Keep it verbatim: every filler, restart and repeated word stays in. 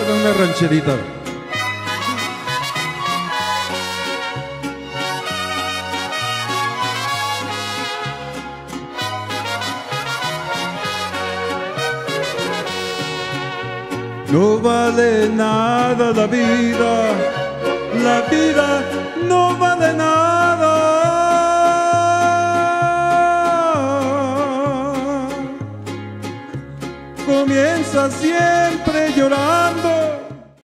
Una rancherita. No vale nada la vida, la vida no vale nada. Comienza siempre llorando